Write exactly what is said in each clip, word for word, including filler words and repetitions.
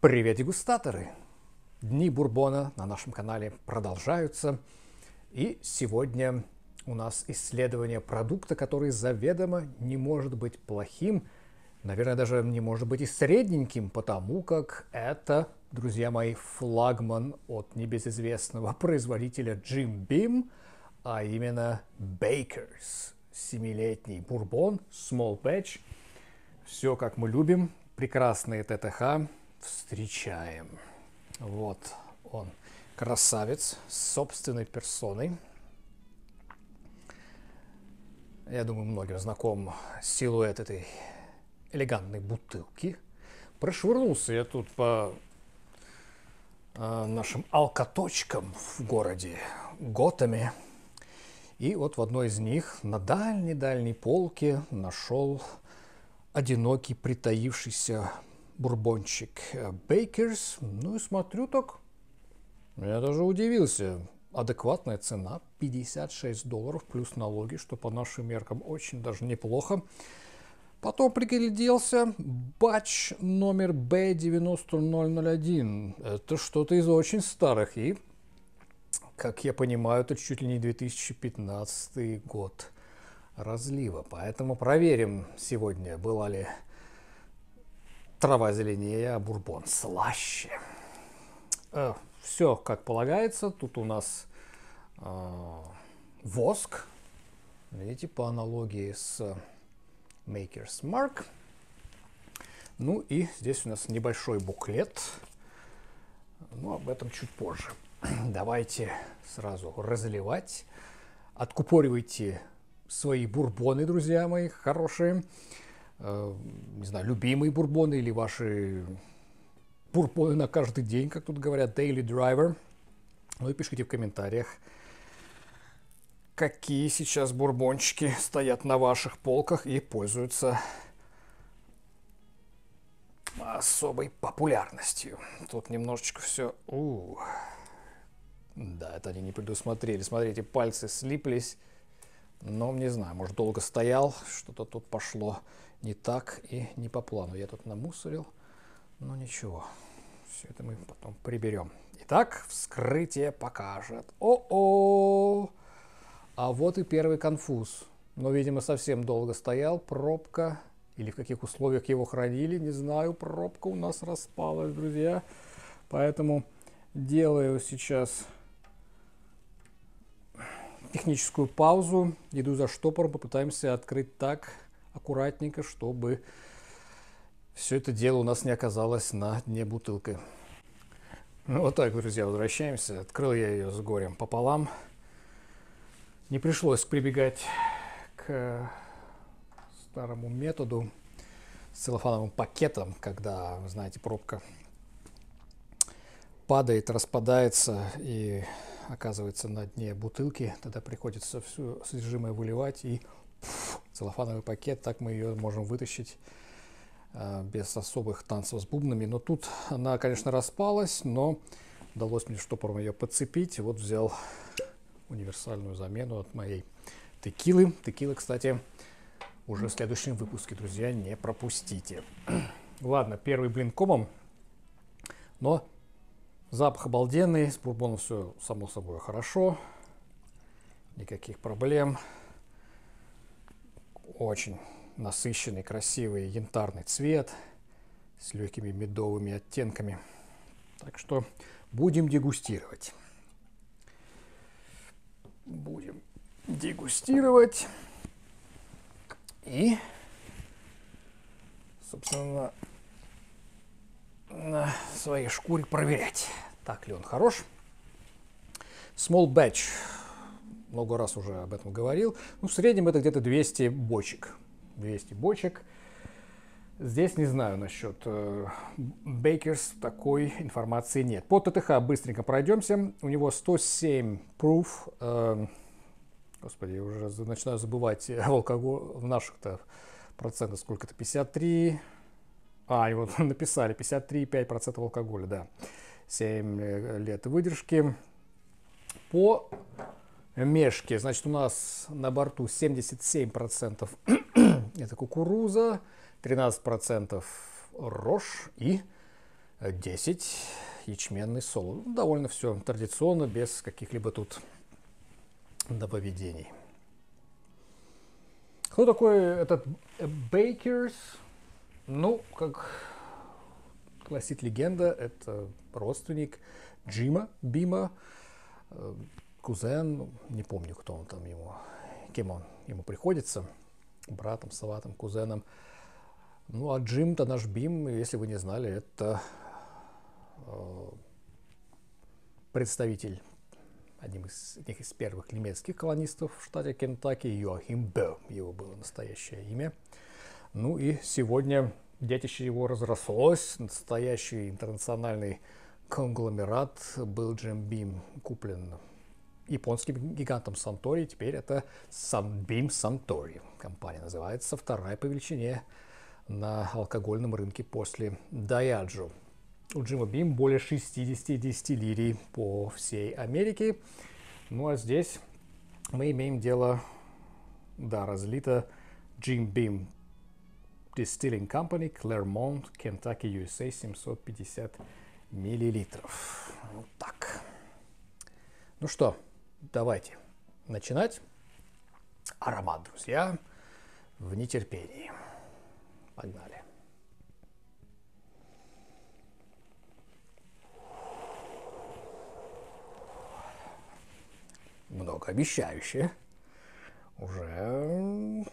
Привет, дегустаторы! Дни бурбона на нашем канале продолжаются. И сегодня у нас исследование продукта, который заведомо не может быть плохим. Наверное, даже не может быть и средненьким, потому как это, друзья мои, флагман от небезызвестного производителя Jim Beam, а именно Baker's. Семилетний бурбон, small batch. Все как мы любим. Прекрасные ТТХ. Встречаем. Вот он, красавец, с собственной персоной. Я думаю, многим знаком силуэт этой элегантной бутылки. Прошвырнулся я тут по э, нашим алкоточкам в городе Готэме. И вот в одной из них на дальней-дальней полке нашел одинокий притаившийся бурбончик Baker's. Ну и смотрю так, я даже удивился. Адекватная цена, пятьдесят шесть долларов плюс налоги, что по нашим меркам очень даже неплохо. Потом пригляделся, батч номер би девяносто ноль ноль один. Это что-то из очень старых. И, как я понимаю, это чуть ли не две тысячи пятнадцатый год разлива. Поэтому проверим сегодня, была ли трава зеленее, а бурбон слаще. Э, все как полагается. Тут у нас э, воск. Видите, по аналогии с Maker's Mark. Ну и здесь у нас небольшой буклет. Но об этом чуть позже. Давайте сразу разливать. Откупоривайте свои бурбоны, друзья мои, хорошие. Не знаю, любимые бурбоны или ваши бурбоны на каждый день, как тут говорят, daily driver. Ну и пишите в комментариях, какие сейчас бурбончики стоят на ваших полках и пользуются особой популярностью. Тут немножечко все... У -у. Да, это они не предусмотрели. Смотрите, пальцы слиплись. Но не знаю, может, долго стоял, что-то тут пошло не так и не по плану. Я тут намусорил, но ничего. Все это мы потом приберем. Итак, вскрытие покажет. О-о! А вот и первый конфуз. Но, видимо, совсем долго стоял. Пробка. Или в каких условиях его хранили, не знаю. Пробка у нас распалась, друзья. Поэтому делаю сейчас техническую паузу. Иду за штопором, попытаемся открыть так аккуратненько, чтобы все это дело у нас не оказалось на дне бутылки. Ну, вот так, друзья, возвращаемся. Открыл я ее с горем пополам. Не пришлось прибегать к старому методу с целлофановым пакетом, когда, вы знаете, пробка падает, распадается и оказывается на дне бутылки. Тогда приходится все содержимое выливать и пфф, целлофановый пакет. Так мы ее можем вытащить э, без особых танцев с бубнами. Но тут она, конечно, распалась, но удалось мне штопором ее подцепить. Вот взял универсальную замену от моей текилы. Текилы, кстати, уже в следующем выпуске, друзья, не пропустите. Ладно, первый блин комом, но запах обалденный, с бурбоном все само собой хорошо, никаких проблем. Очень насыщенный, красивый янтарный цвет с легкими медовыми оттенками. Так что будем дегустировать. Будем дегустировать и, собственно, на своей шкуре проверять, так ли он хорош. Small batch, много раз уже об этом говорил. Ну, в среднем это где-то двести бочек. двести бочек. Здесь не знаю насчет э, Baker's, такой информации нет. По ТТХ быстренько пройдемся. У него сто семь proof. Э, господи, я уже начинаю забывать алкоголь в наших-то процентах. Сколько-то? пятьдесят три. А, и вот написали пятьдесят три и пять десятых процента алкоголя, да. семь лет выдержки. По мешке, значит, у нас на борту семьдесят семь процентов это кукуруза, тринадцать процентов рожь и десять ячменный солод. Ну, довольно все традиционно, без каких-либо тут нововведений. Кто такой этот Бейкерс? Ну, как гласит легенда, это родственник Джима Бима, кузен, не помню, кто он там ему, кем он ему приходится, братом, сватом, кузеном. Ну, а Джим-то наш Бим, если вы не знали, это э, представитель, одним из, одних из первых немецких колонистов в штате Кентаки, Йоахим Бö, его было настоящее имя. Ну и сегодня детище его разрослось, настоящий интернациональный конгломерат был Джим Бим куплен японским гигантом Suntory, теперь это Sunbeam Suntory. Компания называется, вторая по величине на алкогольном рынке после Diageo. У Джима Бим более шестидесяти дистиллерий по всей Америке. Ну а здесь мы имеем дело, да, разлито Jim Beam Distilling Company, Claremont, Kentucky, ю эс эй, семьсот пятьдесят миллилитров. Вот так. Ну что, давайте начинать. Аромат, друзья, в нетерпении. Погнали. Многообещающе. Уже,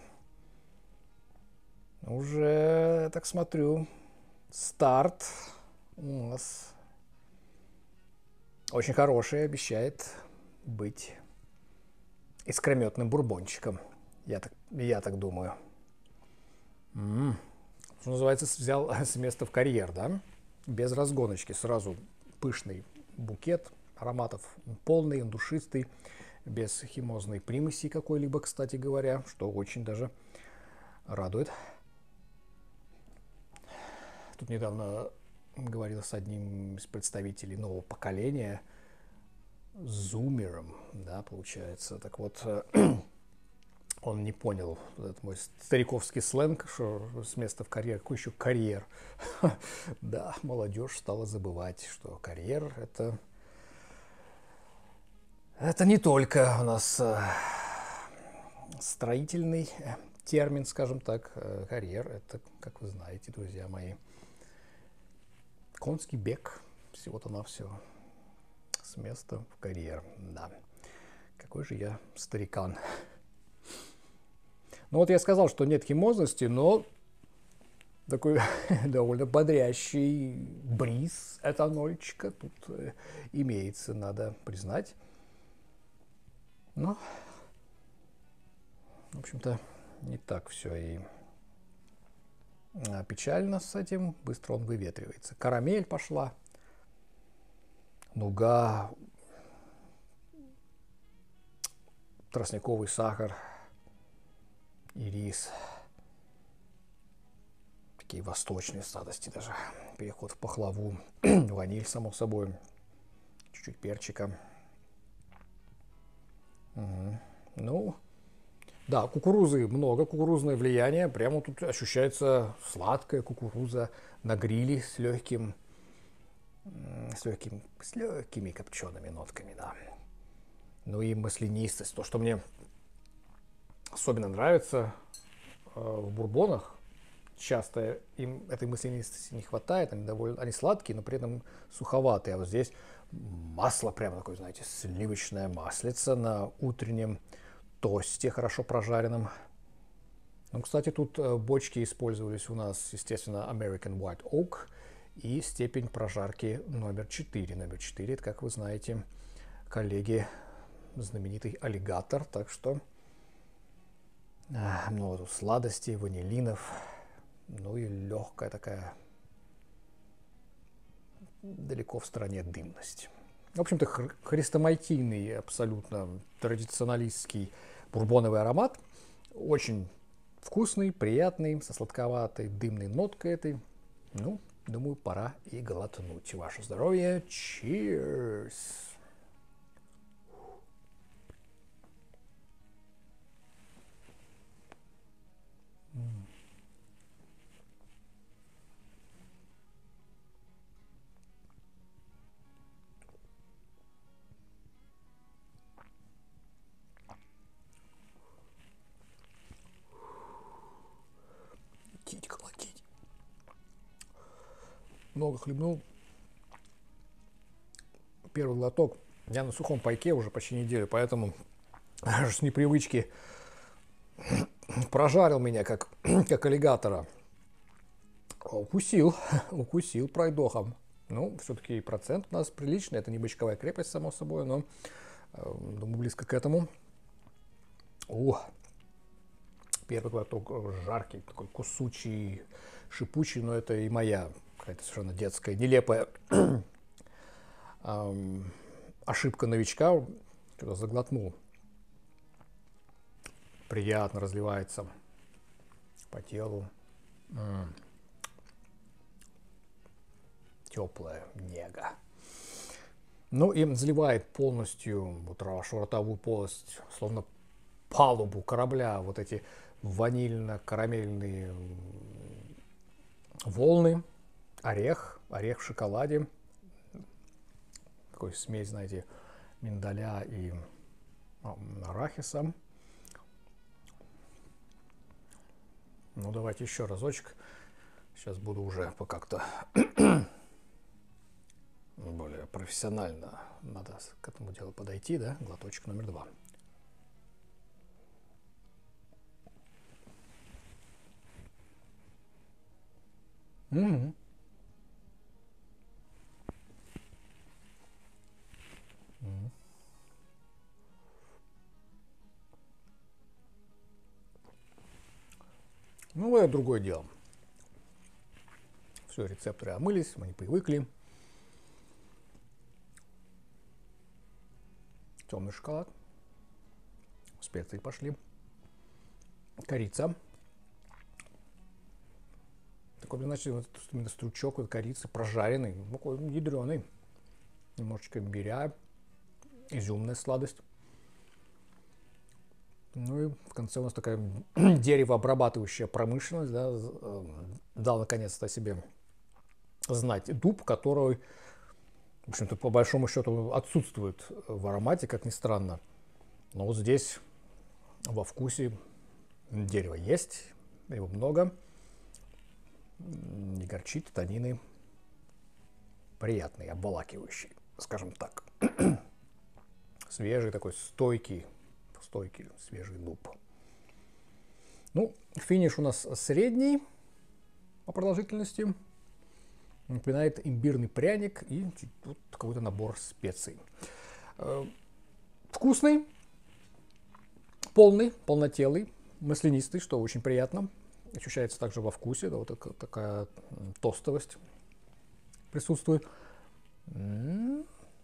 уже, так смотрю, старт у нас очень хороший, обещает быть искрометным бурбончиком. Я так, я так думаю. М-м. Что называется, взял с места в карьер, да? Без разгоночки. Сразу пышный букет ароматов. Полный, душистый, без химозной примеси какой-либо, кстати говоря, что очень даже радует. Тут недавно говорил с одним из представителей нового поколения, зумером, да, получается. Так вот, он не понял этот мой стариковский сленг, что с места в карьер. Какой еще карьер? Да, молодежь стала забывать, что карьер это... Это не только у нас строительный термин, скажем так. Карьер это, как вы знаете, друзья мои, конский бег, всего-то навсего, с места в карьер. Да, какой же я старикан. Ну вот я сказал, что нет химозности, но такой довольно бодрящий бриз этанольчика тут имеется, надо признать. Но, в общем-то, не так все и печально с этим. Быстро он выветривается. Карамель пошла, нуга, тростниковый сахар, ирис. Такие восточные сладости даже. Переход в пахлаву. Ваниль, само собой. Чуть-чуть перчика. Угу. Ну, да, кукурузы много, кукурузное влияние. Прямо тут ощущается сладкая кукуруза на гриле с легким, с легким, с легкими копчеными нотками, да. Ну и маслянистость. То, что мне особенно нравится э, в бурбонах, часто им этой маслянистости не хватает, они довольно, они сладкие, но при этом суховатые. А вот здесь масло прямо такое, знаете, сливочное маслице на утреннем тосте, хорошо прожаренном. Ну, кстати, тут бочки использовались у нас, естественно, American White Oak и степень прожарки номер четыре. Номер четыре, это, как вы знаете, коллеги, знаменитый аллигатор. Так что а, много тут сладостей, ванилинов, ну и легкая такая, далеко в стороне дымность. В общем-то, хрестоматийный, абсолютно традиционалистский бурбоновый аромат. Очень вкусный, приятный, со сладковатой дымной ноткой этой. Ну, думаю, пора и глотнуть. Ваше здоровье. Cheers! много хлебнул. Первый глоток. Я на сухом пайке уже почти неделю, поэтому аж с непривычки прожарил меня, как, как аллигатора. Укусил, укусил пройдохом. Ну, все-таки процент у нас приличный. Это не бычковая крепость, само собой, но, думаю, близко к этому. О, первый глоток жаркий, такой кусучий, шипучий, но это и моя какая-то совершенно детская, нелепая эм, ошибка новичка, когда заглотнул. Приятно разливается по телу. М-м. Теплая нега. Ну и заливает полностью вот вашу ротовую полость, словно палубу корабля, вот эти ванильно-карамельные волны, орех, орех в шоколаде, такой смесь, знаете, миндаля и арахиса. Ну, давайте еще разочек. Сейчас буду уже как-то более профессионально. Надо к этому делу подойти, да? Глоточек номер два. Угу. Угу. Ну, это другое дело. Все, рецепторы омылись, мы не привыкли. Темный шоколад. Специи пошли. Корица. Такой, значит, вот именно стручок вот корицы, прожаренный, такой ядреный. Немножечко имбиря, изюмная сладость. Ну и в конце у нас такая деревообрабатывающая промышленность, да, дал наконец-то о себе знать дуб, который, в общем-то, по большому счету отсутствует в аромате, как ни странно. Но вот здесь во вкусе дерево есть, его много, не горчит, танины приятный, обволакивающий, скажем так. Свежий такой, стойкий, стойкий, свежий дуб. Ну, финиш у нас средний по продолжительности. Напоминает имбирный пряник и вот какой-то набор специй. Вкусный, полный, полнотелый, маслянистый, что очень приятно. Ощущается также во вкусе, да, вот такая, такая тостовость присутствует. Ну,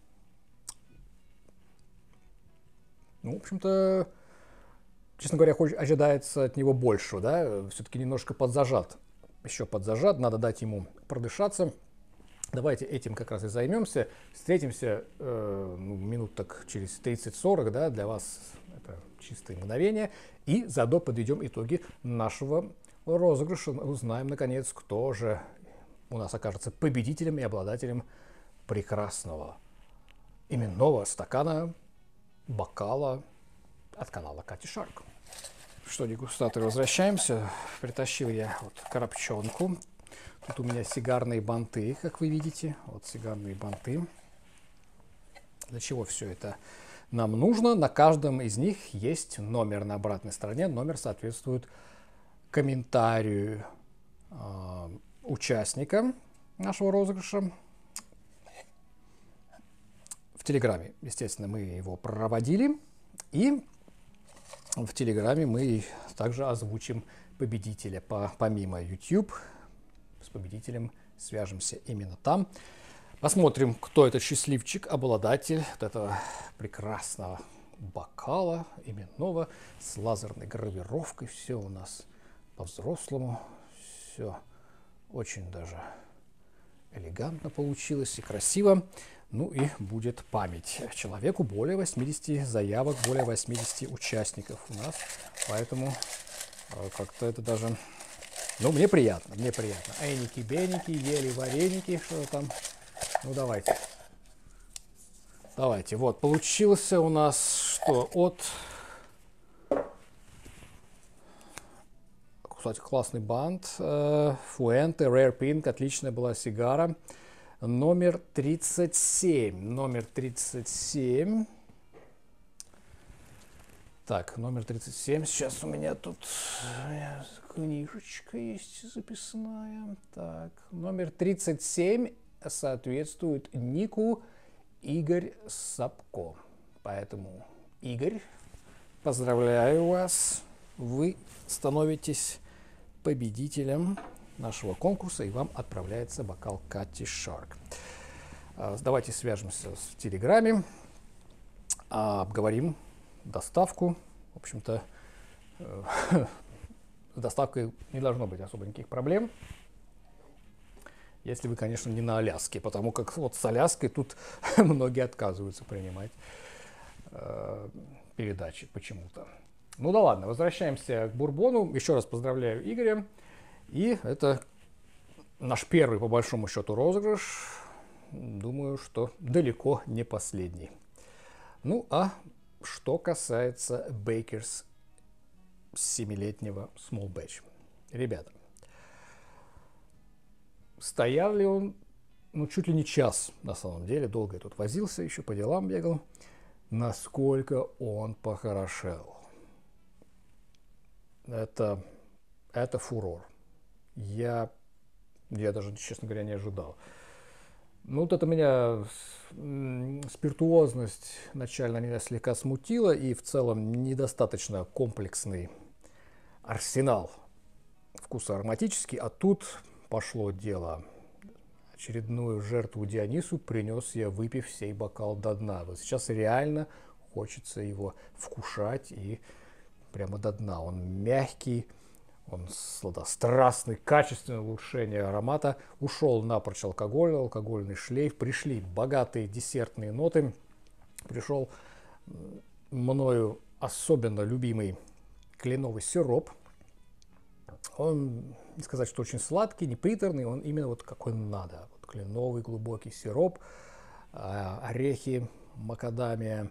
в общем-то, честно говоря, ожидается от него больше, да, все-таки немножко подзажат. Еще подзажат, надо дать ему продышаться. Давайте этим как раз и займемся. Встретимся э, ну, минут так через тридцать-сорок, да, для вас это чистое мгновение. И заодно подведем итоги нашего розыгрыша. Узнаем, наконец, кто же у нас окажется победителем и обладателем прекрасного именного стакана, бокала от канала Кати Шарк. Что, дегустаторы, возвращаемся. Притащил я вот коробчонку. Тут у меня сигарные банты, как вы видите. Вот сигарные банты. Для чего все это нам нужно? На каждом из них есть номер на обратной стороне. Номер соответствует комментарию э, участника нашего розыгрыша. В Телеграме, естественно, мы его проводили. И в Телеграме мы также озвучим победителя. По, помимо YouTube, с победителем свяжемся именно там. Посмотрим, кто этот счастливчик, обладатель вот этого прекрасного бокала именного с лазерной гравировкой. Все у нас по-взрослому. Все очень даже элегантно получилось и красиво. Ну и будет память человеку. Более восьмидесяти заявок, более восьмидесяти участников у нас. Поэтому как-то это даже... Ну, мне приятно, мне приятно. Эники-беники, ели вареники, что там. Ну, давайте. Давайте. Вот, получился у нас что? От кстати, классный бант. Fuente, Rare Pink, отличная была сигара. Номер тридцать семь. Номер тридцать семь. Так, номер тридцать семь. Сейчас у меня тут книжечка есть записная. Так, номер тридцать семь соответствует нику Игорь Сапко. Поэтому, Игорь, поздравляю вас. Вы становитесь победителем нашего конкурса, и вам отправляется бокал Cutty Shark. Давайте свяжемся в Телеграме, обговорим доставку. В общем-то, с доставкой не должно быть особо никаких проблем, если вы, конечно, не на Аляске, потому как вот с Аляской тут многие отказываются принимать э, передачи почему-то. Ну да ладно, возвращаемся к бурбону. Еще раз поздравляю Игоря. И это наш первый, по большому счету, розыгрыш. Думаю, что далеко не последний. Ну а что касается Бейкерс семилетнего Small Batch. Ребята, стоял ли он, ну, чуть ли не час, на самом деле. Долго я тут возился, еще по делам бегал. Насколько он похорошел. Это, это фурор. Я, я даже, честно говоря, не ожидал. Ну, вот это меня спиртуозность начально меня слегка смутила, и в целом недостаточно комплексный арсенал вкуса ароматический, а тут пошло дело. Очередную жертву Дионису принес я, выпив сей бокал до дна. Вот сейчас реально хочется его вкушать и прямо до дна. Он мягкий, он сладострастный, качественное улучшение аромата. Ушел напрочь алкоголь, алкогольный шлейф. Пришли богатые десертные ноты. Пришел мною особенно любимый кленовый сироп. Он, не сказать, что очень сладкий, не приторный, он именно вот какой надо. Вот кленовый глубокий сироп, орехи, макадамия,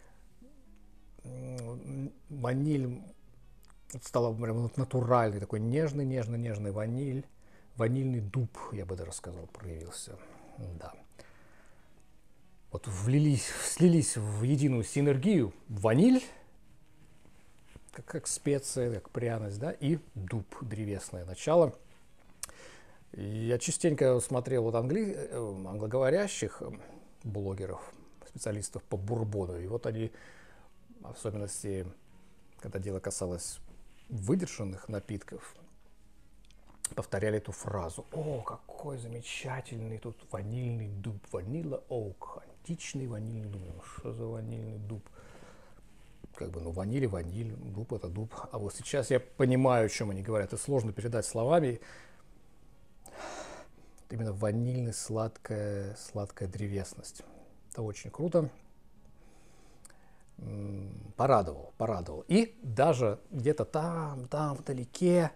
ваниль. Стало прям натуральный, такой нежный, нежный, нежный ваниль. Ванильный дуб, я бы даже сказал, проявился. Да. Вот влились, слились в единую синергию ваниль, как, как специя, как пряность, да, и дуб, древесное начало. И я частенько смотрел вот англи... англоговорящих блогеров, специалистов по бурбону, и вот они, в особенности, когда дело касалось выдержанных напитков, повторяли эту фразу: «О, какой замечательный тут ванильный дуб, ванила оук, античный ванильный дуб». Ну, что за ванильный дуб? Как бы, ну, ваниль, ваниль, дуб — это дуб. А вот сейчас я понимаю, о чем они говорят. Это сложно передать словами. Именно ванильная сладкая, сладкая древесность. Это очень круто. Порадовал, порадовал. И даже где-то там, там, вдалеке,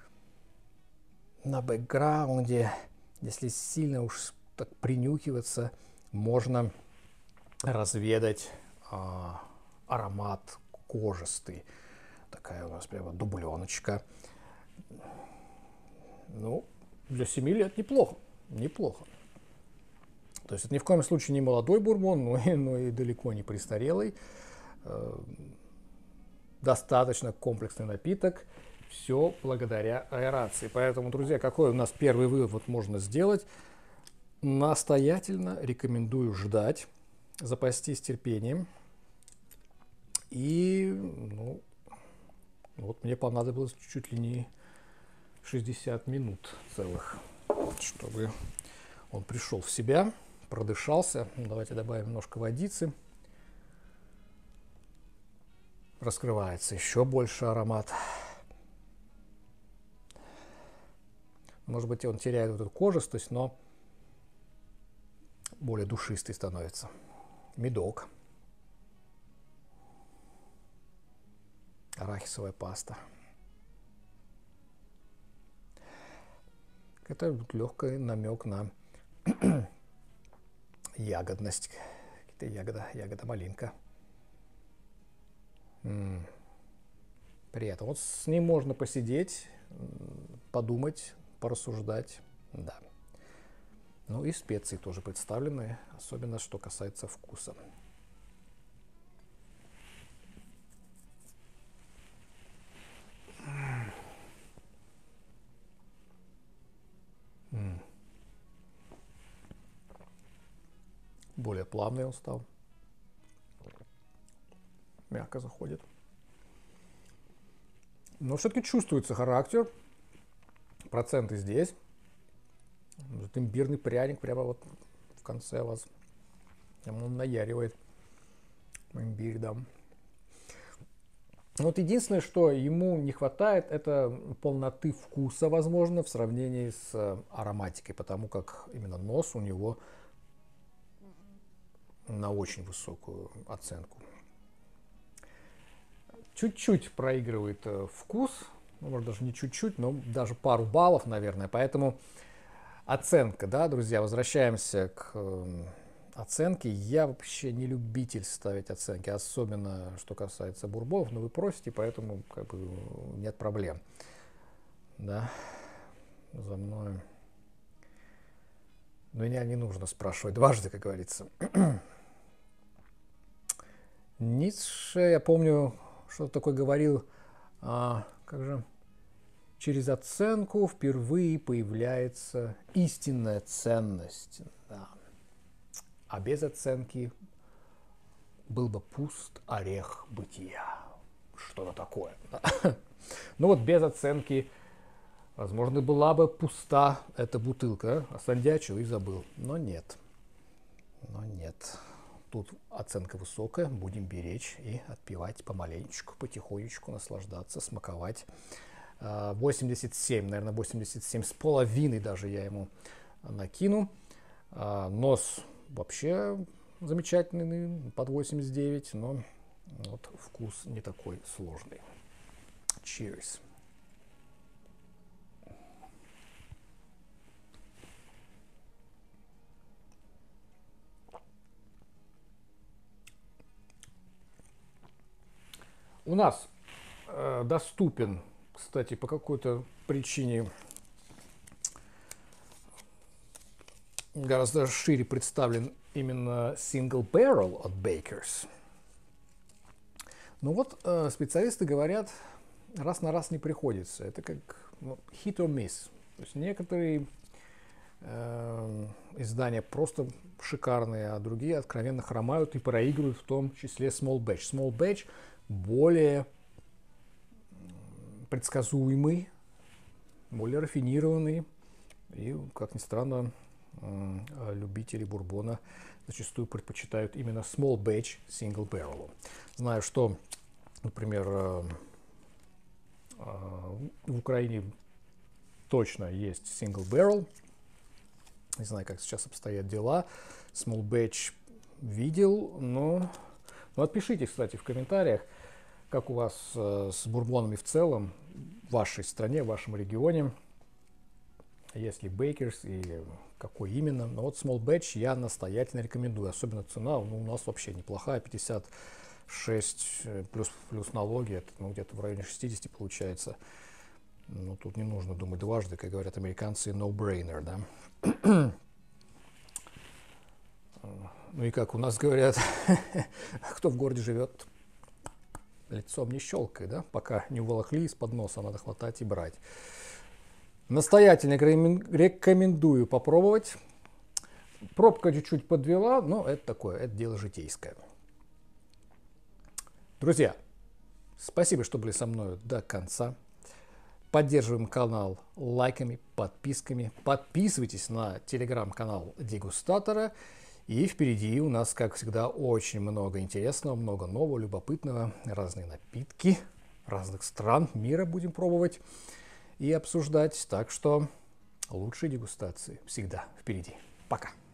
на бэкграунде, если сильно уж так принюхиваться, можно разведать а, аромат кожистый. Такая у нас прямо дубленочка. Ну, для семи лет неплохо, неплохо. То есть это ни в коем случае не молодой бурбон, но и, но и далеко не престарелый. Достаточно комплексный напиток, все благодаря аэрации. Поэтому, друзья, какой у нас первый вывод можно сделать? Настоятельно рекомендую ждать, запастись терпением. И, ну, вот мне понадобилось чуть ли не шестьдесят минут целых, чтобы он пришел в себя, продышался. Давайте добавим немножко водицы. Раскрывается еще больше аромат. Может быть, он теряет вот эту кожистость, но более душистый становится. Медок. Арахисовая паста. Это легкий намек на ягодность. Какие-то ягода, ягода-малинка. М-м. Приятно. Вот с ним можно посидеть подумать, порассуждать, да. Ну и специи тоже представлены, особенно что касается вкуса. М. Более плавный он стал. Мягко заходит. Но все-таки чувствуется характер. Проценты здесь. Вот имбирный пряник прямо вот в конце вас. Он наяривает. Имбирь, да. Вот единственное, что ему не хватает, это полноты вкуса, возможно, в сравнении с ароматикой, потому как именно нос у него на очень высокую оценку. Чуть-чуть проигрывает вкус, ну, может даже не чуть-чуть, но даже пару баллов, наверное, поэтому оценка, да, друзья, возвращаемся к оценке. Я вообще не любитель ставить оценки, особенно что касается бурбонов, но вы просите, поэтому как бы нет проблем. Да, за мной. Но меня не нужно спрашивать дважды, как говорится. Ницше, я помню, что такое говорил, а, как же, через оценку впервые появляется истинная ценность. Да. А без оценки был бы пуст орех бытия. Что-то такое. Да. Ну вот без оценки, возможно, была бы пуста эта бутылка, а Сандячил и забыл. Но нет. Но нет. Тут оценка высокая, будем беречь и отпивать помаленечку, потихонечку, наслаждаться, смаковать. восемьдесят семь, наверное, восемьдесят семь с половиной даже я ему накину. Нос вообще замечательный, под восемьдесят девять, но вот вкус не такой сложный. Cheers. У нас э, доступен, кстати, по какой-то причине гораздо шире представлен именно Single Barrel от Bakers. Ну вот э, специалисты говорят, раз на раз не приходится. Это как ну, hit or miss. То есть некоторые э, издания просто шикарные, а другие откровенно хромают и проигрывают, в том числе Small Batch. Small Batch более предсказуемый, более рафинированный. И, как ни странно, любители бурбона зачастую предпочитают именно Small Batch Single Barrel. Знаю, что, например, в Украине точно есть Single Barrel. Не знаю, как сейчас обстоят дела. Small Batch видел, но... Ну, отпишите, кстати, в комментариях, как у вас э, с бурбонами в целом, в вашей стране, в вашем регионе. Есть ли Bakers и какой именно. Но вот Small Batch я настоятельно рекомендую. Особенно цена ну, у нас вообще неплохая. пятьдесят шесть плюс, плюс налоги. Это ну, где-то в районе шестидесяти получается. Ну, тут не нужно думать дважды, как говорят американцы, no-brainer, да. Ну и как у нас говорят, кто в городе живет, лицом не щелкай, да? Пока не уволокли из-под носа, надо хватать и брать. Настоятельно рекомендую попробовать. Пробка чуть-чуть подвела, но это такое, это дело житейское. Друзья, спасибо, что были со мной до конца. Поддерживаем канал лайками, подписками. Подписывайтесь на телеграм-канал Дегустатора. И впереди у нас, как всегда, очень много интересного, много нового, любопытного. Разные напитки разных стран мира будем пробовать и обсуждать. Так что лучшие дегустации всегда впереди. Пока!